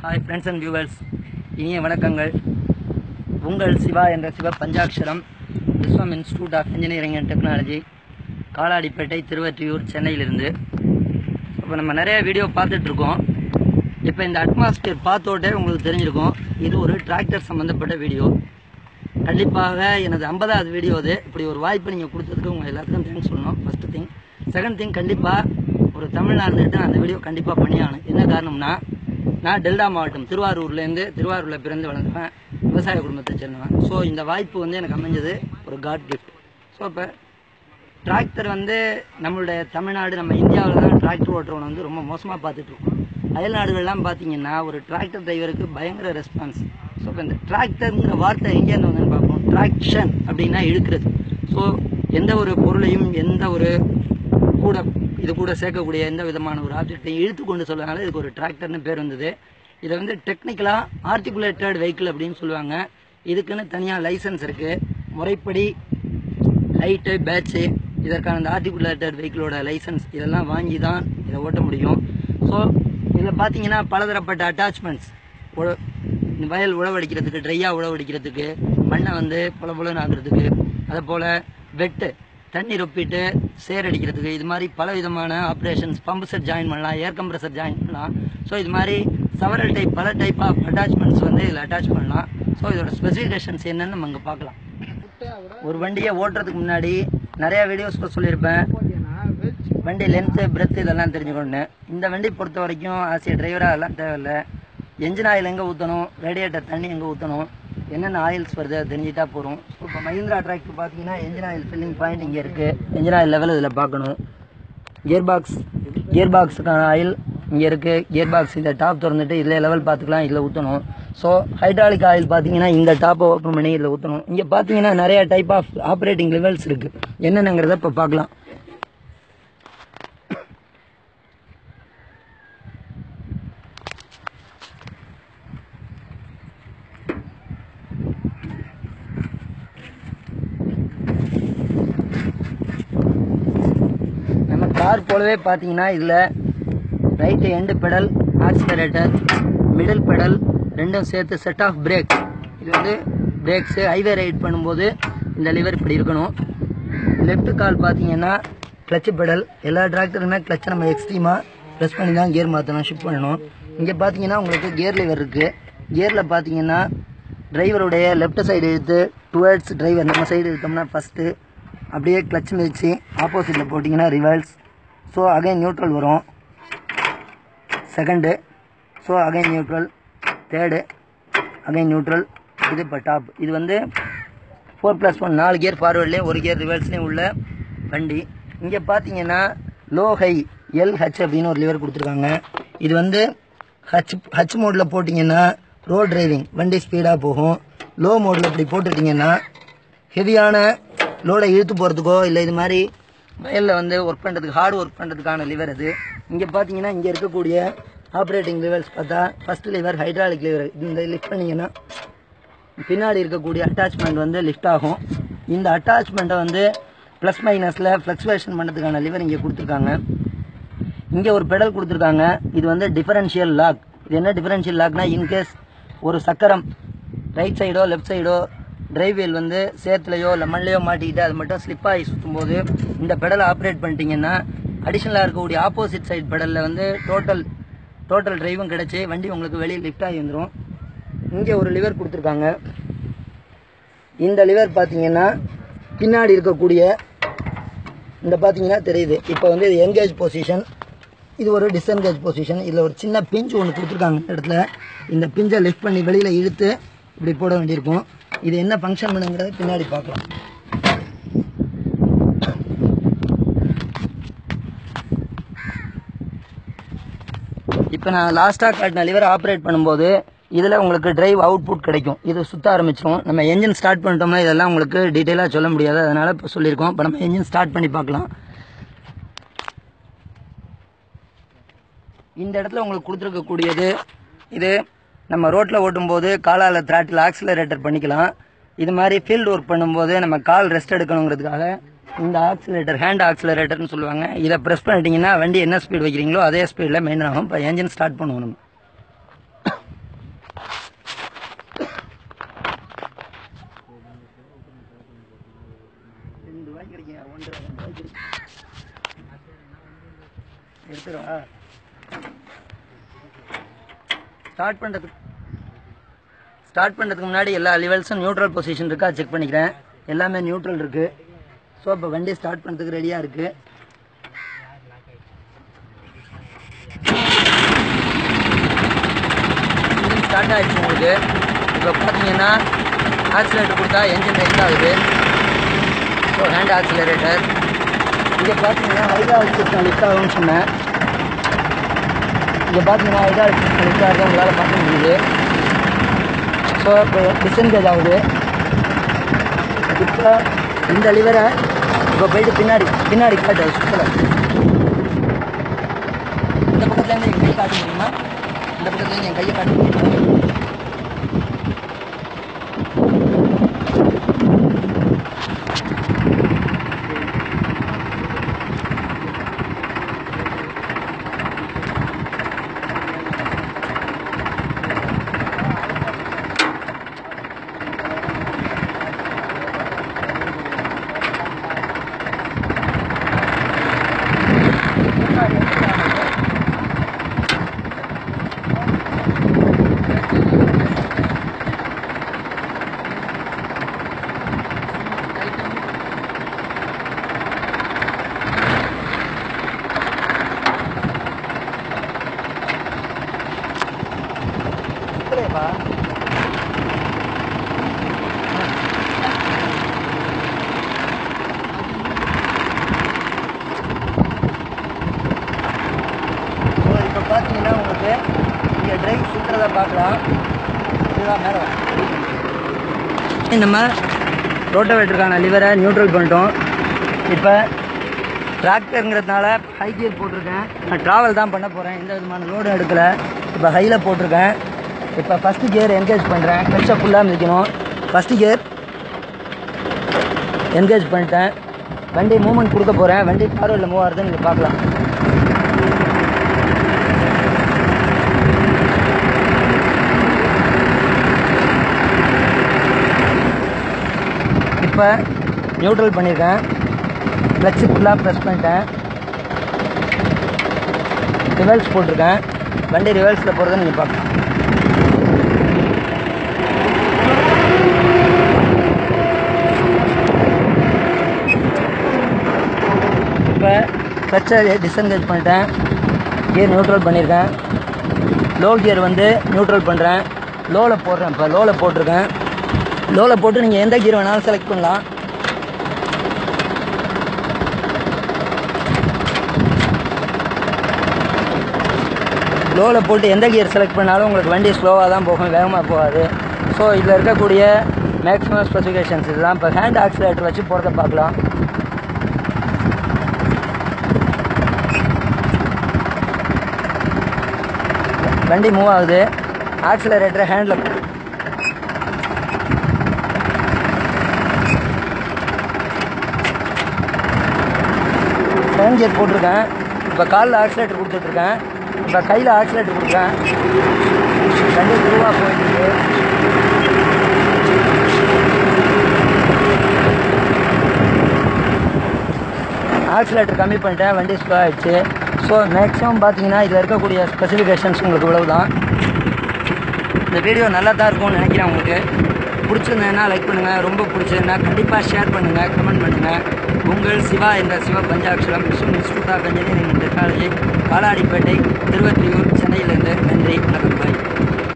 Hi friends and viewers, இனிய வணக்கங்கள். உங்கள் சிவா என்ற Siva Panchatcharam Vishwam institute of engineering and technology, Kaladipettai, Thiruvottiyur, சென்னையிலிருந்து. இப்போ நம்ம நிறைய வீடியோ பார்த்துட்ருக்கோம். இப்போ இந்த அட்மாஸ்பியர் பார்த்தோட்டே உங்களுக்கு தெரிஞ்சிருக்கும், இது ஒரு டிராக்டர் சம்மந்தப்பட்ட வீடியோ. கண்டிப்பாக எனது 50வது வீடியோ அது. இப்படி ஒரு வாய்ப்பு நீங்கள் கொடுத்ததுக்கு உங்கள் எல்லாத்துக்கும் தேங்க்ஸ் சொல்லணும். First thing. செகண்ட் திங், கண்டிப்பாக ஒரு தமிழ்நாடுன்ட்டு அந்த வீடியோ கண்டிப்பாக பண்ணியாகணும். என்ன காரணம்னா, நான் டெல்டா மாவட்டம் திருவாரூரில் பிறந்து வளர்ந்தேன், விவசாய குடும்பத்தை சேர்ந்தவன். ஸோ இந்த வாய்ப்பு எனக்கு அமைஞ்சது ஒரு காட் கிஃப்ட். ஸோ இப்போ டிராக்டர் நம்மளுடைய தமிழ்நாடு, நம்ம இந்தியாவில் தான் டிராக்டர் ஓட்டுறவனை ரொம்ப மோசமாக பார்த்துட்ருக்கோம். அயல் நாடுகள்லாம் பார்த்தீங்கன்னா ஒரு டிராக்டர் டிரைவருக்கு பயங்கர ரெஸ்பான்ஸ். ஸோ இப்போ இந்த டிராக்டருங்கிற வார்த்தை எங்கேருந்து வந்துன்னு பார்ப்போம். டிராக்ஷன் அப்படின்னா இழுக்கிறது. ஸோ எந்த ஒரு பொருளையும் எந்த ஒரு கூட சேர்க்கக்கூடிய எந்த விதமான ஒரு ஆப்ஜெக்டையும் இழுத்து கொண்டு சொல்லுவாங்க. இதுக்கு ஒரு டிராக்டர்னு பேர் வந்தது. இதை டெக்னிக்கலாக ஆர்டிகுலேட்டட் வெஹிக்கிள் அப்படின்னு சொல்லுவாங்க. இதுக்குன்னு தனியாக லைசன்ஸ் இருக்குது. முறைப்படி ஹைட்டு, பேட்சு, இதற்கான இந்த ஆர்டிகுலேட்டட் வெஹிக்கிளோட லைசன்ஸ் இதெல்லாம் வாங்கி தான் இதை ஓட்ட முடியும். ஸோ இதில் பார்த்தீங்கன்னா பலதரப்பட்ட அட்டாச்மெண்ட்ஸ், வயல் உழவடிக்கிறதுக்கு, ட்ரையாக உழவடிக்கிறதுக்கு, மண்ணை பொலன்னு ஆகுறதுக்கு, அதை போல் வெட்டு, தண்ணி ரொப்பிட்டு சேரடிக்கிறதுக்கு, இது மாதிரி பல விதமான ஆப்ரேஷன்ஸ். பம்பு செட் ஜாயின் பண்ணலாம், ஏர் கம்ப்ரஸர் ஜாயின் பண்ணலாம். ஸோ இது மாதிரி செவரல் பல டைப் ஆஃப் அட்டாச்மெண்ட்ஸ் இதில் அட்டாச் பண்ணலாம். ஸோ இதோட ஸ்பெசிஃபிகேஷன்ஸ் என்னன்னு நம்ம இங்கே பார்க்கலாம். ஒரு வண்டியை ஓட்டுறதுக்கு முன்னாடி நிறையா வீடியோஸில் சொல்லியிருப்பேன், வண்டி லென்த்து, பிரெத்து இதெல்லாம் தெரிஞ்சுக்கொண்டு. இந்த வண்டி பொறுத்த வரைக்கும் ஆசிய டிரைவராக அதெல்லாம் தேவையில்லை. என்ஜின் ஆயில் எங்கே ஊற்றணும், ரேடியேட்டர் தண்ணி எங்கே ஊற்றணும், என்னென்ன ஆயில்ஸ் வருது அதை தெரிஞ்சுட்டா போகிறோம். இப்போ மஹிந்திரா டிராக்டர் பார்த்தீங்கன்னா என்ஜின் ஆயில் ஃபில்லிங் பாயிண்ட் இங்கே இருக்குது. என்ஜின் ஆயில் லெவல் இதில் பார்க்கணும். கியர் பாக்ஸுக்கான ஆயில் இங்கே இருக்குது. கியர் பாக்ஸ் இந்த டாப் திறந்துட்டு இதில் லெவல் பார்த்துக்கலாம், இதில் ஊற்றணும். ஸோ ஹைட்ராலிக் ஆயில் பார்த்தீங்கன்னா இந்த டாப்பை ஓப்பன் பண்ணி இதில் ஊற்றணும். இங்கே பார்த்தீங்கன்னா நிறைய டைப் ஆஃப் ஆப்ரேட்டிங் லெவல்ஸ் இருக்குது. என்னென்னங்கிறத இப்போ பார்க்கலாம். கார் போலவே பார்த்தீங்கன்னா இதில் right end pedal, accelerator, middle pedal ரெண்டும் சேர்த்து செட் ஆஃப் பிரேக். இது பிரேக்ஸு. ஹைவே ரைட் பண்ணும்போது இந்த லிவர் இப்படி இருக்கணும். லெஃப்ட் கால் பார்த்தீங்கன்னா கிளச்சு பெடல். எல்லா டிராக்டருமே கிளச்சை நம்ம எக்ஸ்ட்ரீமாக ப்ரெஸ் பண்ணி தான் கியர் மாற்றணும், ஷிஃப்ட் பண்ணணும். இங்கே பார்த்தீங்கன்னா உங்களுக்கு கியர் லிவர் இருக்குது. கியரில் பார்த்தீங்கன்னா டிரைவருடைய லெஃப்ட் சைடு இழுத்து டுவர்ட்ஸ் டிரைவர் நம்ம சைடு இழுத்தோம்னா ஃபஸ்ட்டு, அப்படியே கிளச் மிதிச்சு ஆப்போசிட்டில் போட்டிங்கன்னா ரிவர்ஸ். ஸோ அகைன் நியூட்ரல் வரும். Second, so again neutral. Third, again neutral. இது இப்போ டாப். இது 4+1 4 கியர் ஃபார்வர்ட்லேயும் 1 கியர் ரிவர்ஸ்லேயும் உள்ள வண்டி. இங்கே பார்த்தீங்கன்னா லோ ஹை LH அப்படின்னு ஒரு லிவர் கொடுத்துருக்காங்க. இது ஹச் மோடில் போட்டிங்கன்னா ரோட் டிரைவிங், வண்டி ஸ்பீடாக போகும். லோ மோடில் இப்படி போட்டுட்டிங்கன்னா ஹெவியான லோடை இழுத்து போகிறதுக்கோ இல்லை இது மாதிரி வயலில் ஒர்க் பண்ணுறதுக்கு, ஹார்டு ஒர்க் பண்ணுறதுக்கான லிவர் அது. இங்கே பார்த்தீங்கன்னா இங்கே இருக்கக்கூடிய ஆப்ரேட்டிங் லிவர்ஸ் பார்த்தா ஃபஸ்ட் லிவர் ஹைட்ராலிக் லிவர். இந்த லிஃப்ட் பண்ணிங்கன்னா பின்னாடி இருக்கக்கூடிய அட்டாச்மெண்ட் லிஃப்ட் ஆகும். இந்த அட்டாச்மெண்ட்டை ப்ளஸ் மைனஸில் ஃப்ளக்சுவேஷன் பண்ணுறதுக்கான லிவர் இங்கே கொடுத்துருக்காங்க. இங்கே ஒரு பெடல் கொடுத்துருக்காங்க. இது டிஃபரன்ஷியல் லாக். இது என்ன டிஃபரன்ஷியல் லாக்னா, இன்கேஸ் ஒரு சக்கரம் ரைட் சைடோ லெஃப்ட் சைடோ டிரைவேல் சேத்துலையோ இல்லை மண்லையோ மாட்டிக்கிட்டு அது மட்டும் ஸ்லிப்பாகி சுற்றும்போது இந்த பெடலை ஆப்ரேட் பண்ணிட்டீங்கன்னா அடிஷ்னலாக இருக்கக்கூடிய ஆப்போசிட் சைட் பெடலில் டோட்டல் டிரைவும் கிடச்சி வண்டி உங்களுக்கு வெளியே லிஃப்ட் ஆகி வந்துடும். இங்கே ஒரு லிவர் கொடுத்துருக்காங்க. இந்த லிவர் பார்த்தீங்கன்னா பின்னாடி இருக்கக்கூடிய இந்த பார்த்தீங்கன்னா தெரியுது. இப்போ இது என்கேஜ் பொசிஷன், இது ஒரு டிஸ்என்கேஜ் பொசிஷன். இதில் ஒரு சின்ன பிஞ்ச் ஒன்று கொடுத்துருக்காங்க. இந்த இடத்துல இந்த பிஞ்சை லிஃப்ட் பண்ணி வெளியில் இழுத்து இப்படி போட வேண்டியிருக்கும். இது என்ன ஃபங்க்ஷன் பண்ணுங்கிறத பின்னாடி பார்க்கலாம். இப்போ நான் லாஸ்ட்டாக காட்டின லிவர் ஆப்ரேட் பண்ணும்போது இதில் உங்களுக்கு டிரைவ் அவுட்புட் கிடைக்கும். இது சுற்ற ஆரம்பிச்சிடும். நம்ம என்ஜின் ஸ்டார்ட் பண்ணிட்டோம்னா இதெல்லாம் உங்களுக்கு டீட்டெயிலாக சொல்ல முடியாது, அதனால் இப்போ சொல்லியிருக்கோம். இப்போ நம்ம என்ஜின் ஸ்டார்ட் பண்ணி பார்க்கலாம். இந்த இடத்துல உங்களுக்கு கொடுத்துருக்கக்கூடியது, இது நம்ம ரோட்டில் ஓட்டும்போது காலால் த்ராட்டில் ஆக்சிலரேட்டர் பண்ணிக்கலாம். இது மாதிரி ஃபீல்டு ஒர்க் பண்ணும்போது நம்ம கால் ரெஸ்ட் எடுக்கணுங்கிறதுக்காக இந்த ஆக்சிலரேட்டர், ஹேண்ட் ஆக்சிலரேட்டர்னு சொல்லுவாங்க. இதை ப்ரெஸ் பண்ணிட்டீங்கன்னா வண்டி என்ன ஸ்பீடு வைக்கிறீங்களோ அதே ஸ்பீடில் மெயின் ஆகும். இப்போ என்ஜின் ஸ்டார்ட் பண்ணுவோம். நம்ம எடுத்துருவா ஸ்டார்ட் பண்ணுறதுக்கு முன்னாடி எல்லா லிவல்ஸும் நியூட்ரல் பொசிஷன் இருக்கா செக் பண்ணிக்கிறேன். எல்லாமே நியூட்ரல் இருக்குது. ஸோ இப்போ வண்டி ஸ்டார்ட் பண்ணுறதுக்கு ரெடியாக இருக்குது. இன்ஜின் ஸ்டார்ட் ஆகிடுச்சு உங்களுக்கு. இப்போ பார்த்தீங்கன்னா ஆக்சிலேட்டர் கொடுத்தா என்ஜின் ரைஸ் ஆகுது. So hand accelerator. இங்கே பார்த்தீங்கன்னா ஹைட்ராலிக் சிஸ்டம் லிஃப்ட் ஆகும்னு சொன்னேன். இங்கே பார்த்தீங்கன்னா ஹைட்ராலிக் சிஸ்டம் லிஃப்ட் ஆகுது, உங்களால் பார்க்க முடியுது. ஸோ இப்போ டிஸ்என்கேஜ் ஆகுது. இப்போ இந்த லிவரை இப்போ போயிட்டு பின்னாடி காட்டு சுற்றலை. இந்த பக்கத்துலேருந்து என் கை காட்ட முடியுமா? இந்த பக்கத்துலேருந்து என் கையை காட்ட முடியுமா? இப்போ பார்த்தீங்கன்னா உங்களுக்கு இங்கே ட்ரைவ் சுற்றுறதை பார்க்கலாம். இதுதான் மேலே நம்ம ரோட்டோவேட்டருக்கான லிவரை நியூட்ரல் பண்ணிட்டோம். இப்போ டிராக்டருங்கிறதுனால ஹை கியர் போட்டிருக்கேன். நான் ட்ராவல் தான் பண்ண போகிறேன், எந்த விதமான லோடும் எடுக்கலை. இப்போ ஹையில் போட்டிருக்கேன். இப்போ ஃபஸ்ட்டு கியர் என்கேஜ் பண்ணுறேன். கிளச்சை ஃபுல்லாக மிதிக்கணும். ஃபஸ்ட்டு கியர் என்கேஜ் பண்ணிட்டேன். வண்டி மூவ்மெண்ட் கொடுக்க போகிறேன். வண்டி ஃபார்வர்டில் மூவ் ஆகுதுன்னு நீங்கள் பார்க்கலாம். இப்போ நியூட்ரல் பண்ணியிருக்கேன். கிளட்சு ஃபுல்லாக ப்ரெஸ் பண்ணிட்டேன். ரிவர்ஸ் போட்டிருக்கேன். வண்டி ரிவர்ஸில் போகிறத நீங்கள் பார்க்கலாம். இப்போ கிளட்சை டிஸ்என்கேஜ் பண்ணிட்டேன். கியர் நியூட்ரல் பண்ணியிருக்கேன். லோ கியர் வந்து நியூட்ரல் பண்ணுறேன். லோவில் போடுறேன். இப்போ லோவில் போட்டிருக்கேன். லோவில் போட்டு நீங்கள் எந்த கியர் வேணாலும் செலக்ட் பண்ணலாம். லோவில் போட்டு எந்த கியர் செலக்ட் பண்ணாலும் உங்களுக்கு வண்டி ஸ்லோவாக தான் போகும், வேகமாக போகாது. ஸோ இதில் இருக்கக்கூடிய மேக்ஸிமம் ஸ்பெசிஃபிகேஷன்ஸ் இதுதான். இப்போ ஹேண்ட் ஆக்சிலேட்டர் வச்சு போகிறத பார்க்கலாம். வண்டி மூவ் ஆகுது. ஆக்சிலரேட்டரை ஹேண்டில் செகண்ட் கியர் போட்டிருக்கேன். இப்போ காலில் ஆக்சிலேட்டர் கொடுத்துட்ருக்கேன். இப்போ கையில் ஆக்சிலேட்டர் கொடுக்குறேன். வண்டி துருவாக போயிட்டுருக்கு. ஆக்சிலேட்டர் கம்மி பண்ணிட்டேன். வண்டி ஸ்லோ ஆகிடுச்சு. ஸோ மேக்ஸிமம் பார்த்தீங்கன்னா இதில் இருக்கக்கூடிய ஸ்பெசிஃபிகேஷன்ஸ் உங்களுக்கு இவ்வளவு தான். இந்த வீடியோ நல்லா தான் இருக்கும்னு நினைக்கிறேன். உங்களுக்கு பிடிச்சிருந்தேன்னா லைக் பண்ணுங்கள். ரொம்ப பிடிச்சிருந்தா கண்டிப்பாக ஷேர் பண்ணுங்கள், கமெண்ட் பண்ணுங்கள். உங்கள் சிவா என்ற Siva Panchatcharam institute of engineering and technology, Kaladipettai, Thiruvottiyur, சென்னையிலிருந்து. நன்றி, வணக்கம், பாய்.